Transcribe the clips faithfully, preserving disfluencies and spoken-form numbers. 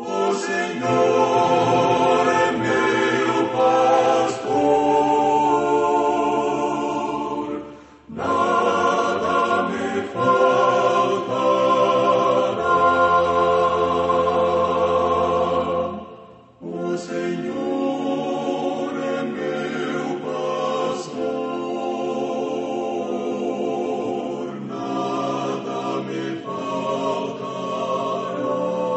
O Senhor é meu pastor, nada me faltará. O Senhor é meu pastor, nada me faltará.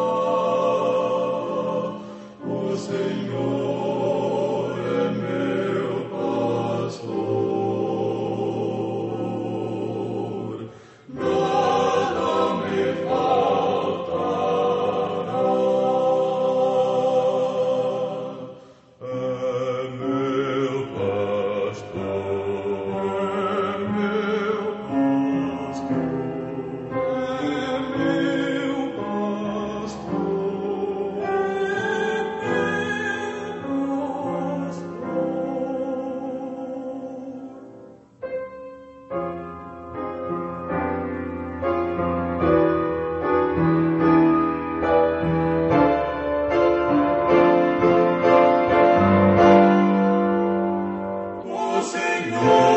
O Senhor é meu pastor, nada me faltará. É meu pastor, é meu pastor, é meu pastor, é meu pastor. O Senhor